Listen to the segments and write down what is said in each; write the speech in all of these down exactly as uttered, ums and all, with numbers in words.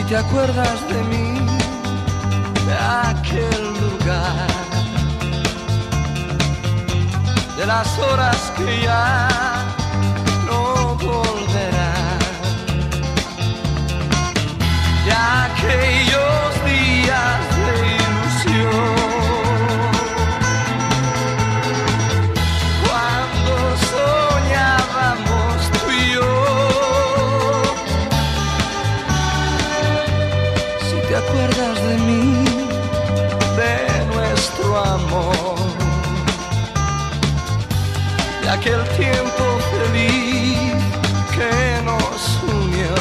te acuerdas de mí, de aquel lugar, de las horas que ya no volverán, de aquellos días de ilusión, cuando soñábamos tú y yo. Si te acuerdas de mí, de nuestro amor, de aquel tiempo feliz que nos unió,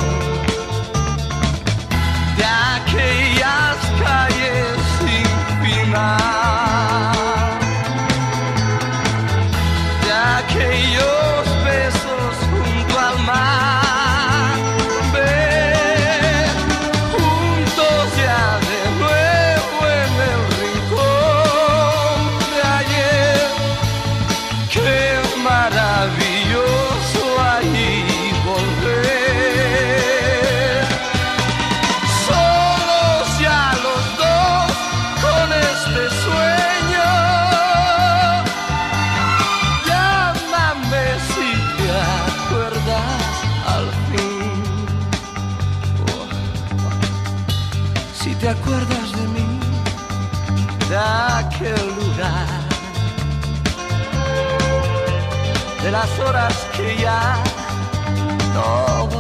de aquellas calles sin final, de aquellos besos junto al mar, ven juntos ya de nuevo en el rincón de ayer. Qué maravilloso allí volver, solos ya los dos con este sueño. Llámame si te acuerdas al fin, oh, si te acuerdas de mí, de aquel lugar, de las horas que ya no